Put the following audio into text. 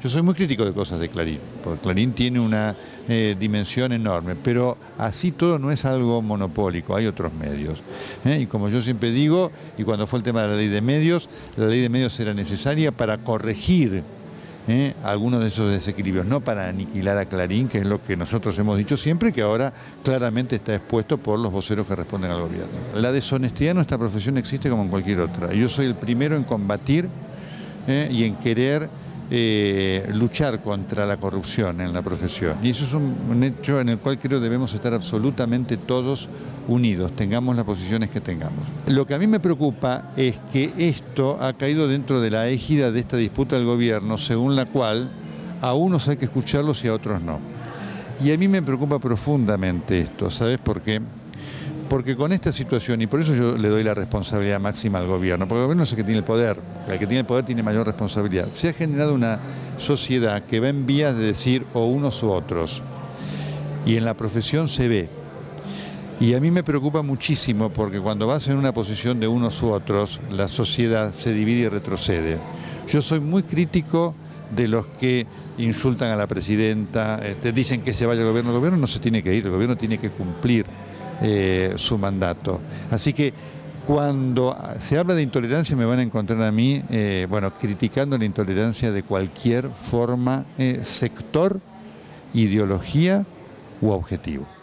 Yo soy muy crítico de cosas de Clarín, porque Clarín tiene una dimensión enorme, pero así todo no es algo monopólico, hay otros medios. Y como yo siempre digo, y cuando fue el tema de la ley de medios era necesaria para corregir algunos de esos desequilibrios, no para aniquilar a Clarín, que es lo que nosotros hemos dicho siempre, y que ahora claramente está expuesto por los voceros que responden al gobierno. La deshonestidad en nuestra profesión existe como en cualquier otra. Yo soy el primero en combatir y en querer luchar contra la corrupción en la profesión. Y eso es un hecho en el cual creo debemos estar absolutamente todos unidos, tengamos las posiciones que tengamos. Lo que a mí me preocupa es que esto ha caído dentro de la égida de esta disputa del gobierno, según la cual a unos hay que escucharlos y a otros no. Y a mí me preocupa profundamente esto, ¿sabes por qué? Porque con esta situación, y por eso yo le doy la responsabilidad máxima al gobierno, porque el gobierno es el que tiene el poder, el que tiene el poder tiene mayor responsabilidad. Se ha generado una sociedad que va en vías de decir o unos u otros, y en la profesión se ve. Y a mí me preocupa muchísimo porque cuando vas en una posición de unos u otros, la sociedad se divide y retrocede. Yo soy muy crítico de los que insultan a la presidenta, dicen que se vaya el gobierno no se tiene que ir, el gobierno tiene que cumplir su mandato. Así que cuando se habla de intolerancia me van a encontrar a mí, criticando la intolerancia de cualquier forma, sector, ideología u objetivo.